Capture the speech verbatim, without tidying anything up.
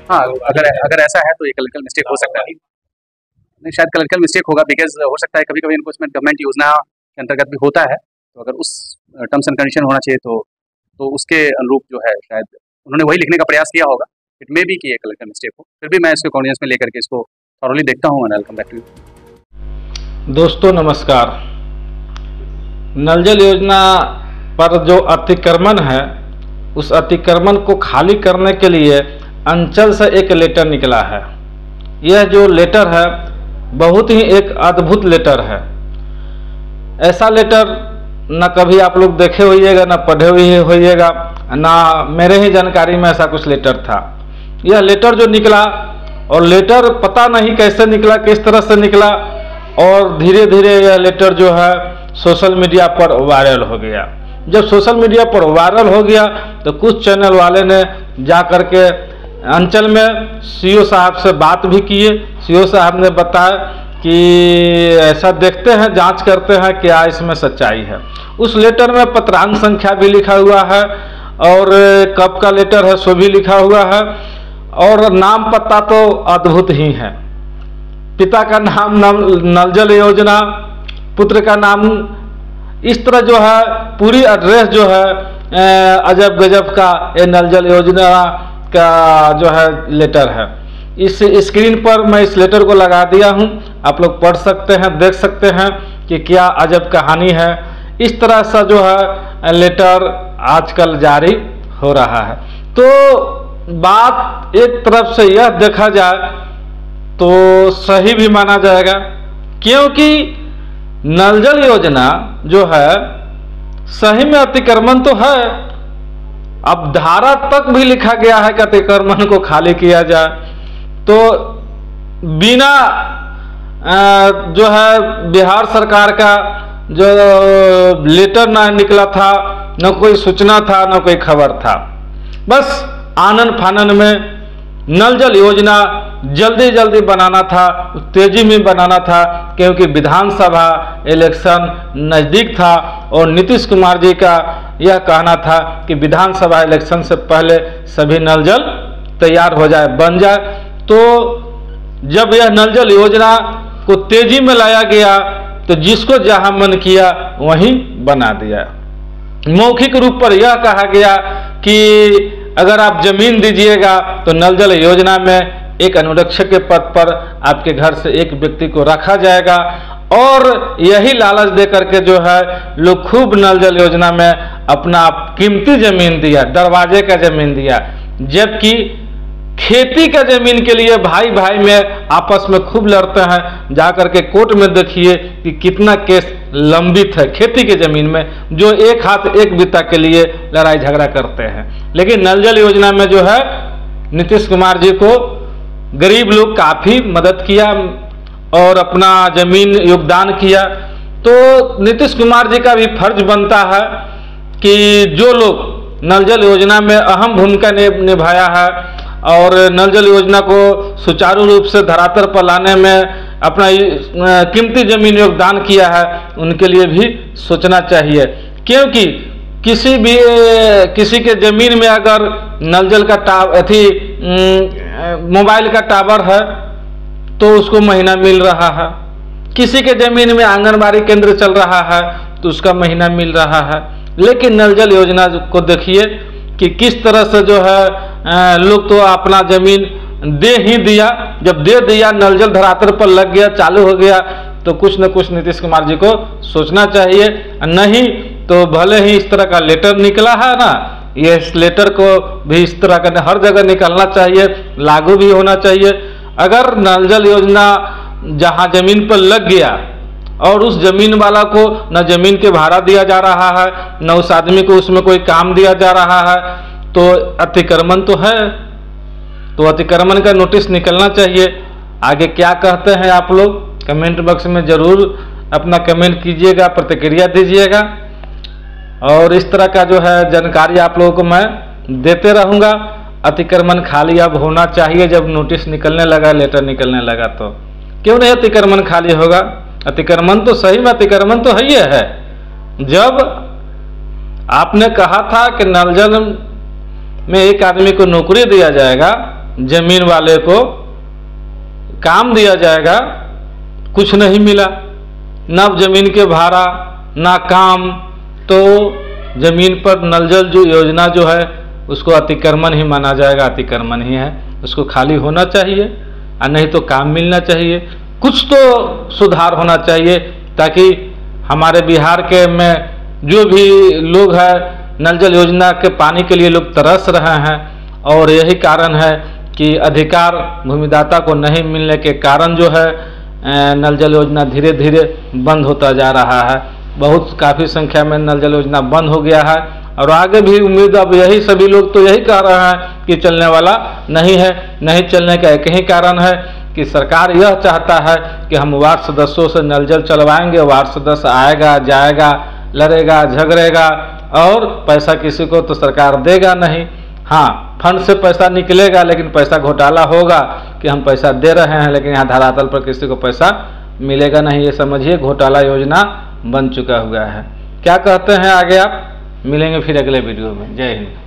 हाँ, अगर अगर ऐसा है तो ये क्लरिकल मिस्टेक हो सकता है। नहीं, शायद क्लरिकल मिस्टेक होगा, बिकॉज हो सकता है कभी कभी इन्फोर्समेंट गवर्नमेंट योजना के अंतर्गत भी होता है, तो अगर उस टर्म्स एंड कंडीशन होना चाहिए तो तो उसके अनुरूप जो है शायद उन्होंने वही लिखने का प्रयास किया होगा। इट मे बी कि ये क्लरिकल मिस्टेक हो, फिर भी मैं इसको कॉन्फिडेंस में लेकर के इसको थॉरली देखता हूँ and I will come back to you. दोस्तों नमस्कार। नल जल योजना पर जो अतिक्रमण है, उस अतिक्रमण को खाली करने के लिए अंचल से एक लेटर निकला है। यह जो लेटर है बहुत ही एक अद्भुत लेटर है। ऐसा लेटर न कभी आप लोग देखे होइएगा, न पढ़े हुए होइएगा, ना मेरे ही जानकारी में ऐसा कुछ लेटर था। यह लेटर जो निकला, और लेटर पता नहीं कैसे निकला, किस तरह से निकला, और धीरे धीरे यह लेटर जो है सोशल मीडिया पर वायरल हो गया। जब सोशल मीडिया पर वायरल हो गया तो कुछ चैनल वाले ने जा कर के अंचल में सीओ साहब से बात भी किए। सीओ साहब ने बताया कि ऐसा देखते हैं, जांच करते हैं क्या इसमें सच्चाई है। उस लेटर में पत्रांक संख्या भी लिखा हुआ है और कब का लेटर है सो भी लिखा हुआ है, और नाम पता तो अद्भुत ही है। पिता का नाम नल जल योजना, पुत्र का नाम, इस तरह जो है पूरी एड्रेस जो है अजब गजब का ये नल जल योजना का जो है लेटर है। इस स्क्रीन पर मैं इस लेटर को लगा दिया हूं, आप लोग पढ़ सकते हैं, देख सकते हैं कि क्या अजब कहानी है। इस तरह सा जो है लेटर आजकल जारी हो रहा है। तो बात एक तरफ से यह देखा जाए तो सही भी माना जाएगा, क्योंकि नल जल योजना जो है सही में अतिक्रमण तो है। अब धारा तक भी लिखा गया है कि अतिक्रमण को खाली किया जाए, तो बिना जो है बिहार सरकार का जो लेटर ना निकला था, न कोई सूचना था, न कोई खबर था, बस आनन फानन में नल जल योजना जल्दी जल्दी बनाना था, तेजी में बनाना था, क्योंकि विधानसभा इलेक्शन नज़दीक था और नीतीश कुमार जी का यह कहना था कि विधानसभा इलेक्शन से पहले सभी नल जल तैयार हो जाए, बन जाए। तो जब यह नल जल योजना को तेजी में लाया गया तो जिसको जहां मन किया वहीं बना दिया। मौखिक रूप पर यह कहा गया कि अगर आप जमीन दीजिएगा तो नल जल योजना में एक अनुरक्षक के पद पर आपके घर से एक व्यक्ति को रखा जाएगा, और यही लालच दे करके जो है लोग खूब नल जल योजना में अपना कीमती जमीन दिया, दरवाजे का जमीन दिया, जबकि खेती का जमीन के लिए भाई भाई में आपस में खूब लड़ते हैं। जाकर के कोर्ट में देखिए कि कितना केस लंबित है खेती के जमीन में, जो एक हाथ एक बित्ता के लिए लड़ाई झगड़ा करते हैं। लेकिन नल जल योजना में जो है नीतीश कुमार जी को गरीब लोग काफी मदद किया और अपना जमीन योगदान किया। तो नीतीश कुमार जी का भी फर्ज बनता है कि जो लोग नल जल योजना में अहम भूमिका निभाया है और नल जल योजना को सुचारू रूप से धरातल पर लाने में अपना कीमती जमीन योगदान किया है, उनके लिए भी सोचना चाहिए। क्योंकि किसी भी किसी के ज़मीन में अगर नल जल का टावर अथी मोबाइल का टावर है तो उसको महीना मिल रहा है, किसी के ज़मीन में आंगनबाड़ी केंद्र चल रहा है तो उसका महीना मिल रहा है। लेकिन नल जल योजना को देखिए कि किस तरह से जो है लोग तो अपना ज़मीन दे ही दिया, जब दे दिया नल जल धरातल पर लग गया, चालू हो गया, तो कुछ न कुछ नीतीश कुमार जी को सोचना चाहिए। नहीं तो भले ही इस तरह का लेटर निकला है ना, ये इस लेटर को भी इस तरह का हर जगह निकलना चाहिए, लागू भी होना चाहिए। अगर नल जल योजना जहाँ जमीन पर लग गया और उस जमीन वाला को न जमीन के भाड़ा दिया जा रहा है, न उस आदमी को उसमें कोई काम दिया जा रहा है, तो अतिक्रमण तो है, तो अतिक्रमण का नोटिस निकलना चाहिए। आगे क्या कहते हैं आप लोग कमेंट बॉक्स में ज़रूर अपना कमेंट कीजिएगा, प्रतिक्रिया दीजिएगा, और इस तरह का जो है जानकारी आप लोगों को मैं देते रहूँगा। अतिक्रमण खाली अब होना चाहिए, जब नोटिस निकलने लगा, लेटर निकलने लगा, तो क्यों नहीं अतिक्रमण खाली होगा। अतिक्रमण तो सही में अतिक्रमण तो है ही है। जब आपने कहा था कि नल जल में एक आदमी को नौकरी दिया जाएगा, जमीन वाले को काम दिया जाएगा, कुछ नहीं मिला, ना जमीन के भाड़ा ना काम, तो जमीन पर नल जल जो योजना जो है उसको अतिक्रमण ही माना जाएगा, अतिक्रमण ही है, उसको खाली होना चाहिए और नहीं तो काम मिलना चाहिए। कुछ तो सुधार होना चाहिए ताकि हमारे बिहार के में जो भी लोग हैं नल जल योजना के पानी के लिए लोग तरस रहे हैं, और यही कारण है कि अधिकार भूमिदाता को नहीं मिलने के कारण जो है नल जल योजना धीरे धीरे बंद होता जा रहा है। बहुत काफ़ी संख्या में नल जल योजना बंद हो गया है और आगे भी उम्मीद अब यही सभी लोग तो यही कह रहे हैं कि चलने वाला नहीं है। नहीं चलने का एक ही कारण है कि सरकार यह चाहता है कि हम वार्ड सदस्यों से नल जल चलवाएंगे, वार्ड सदस्य आएगा जाएगा, लड़ेगा झगड़ेगा और पैसा किसी को तो सरकार देगा नहीं। हाँ, फंड से पैसा निकलेगा लेकिन पैसा घोटाला होगा कि हम पैसा दे रहे हैं लेकिन यहाँ धरातल पर किसी को पैसा मिलेगा नहीं। ये समझिए घोटाला योजना बन चुका हुआ है। क्या कहते हैं आगे आप? मिलेंगे फिर अगले वीडियो में। जय हिंद।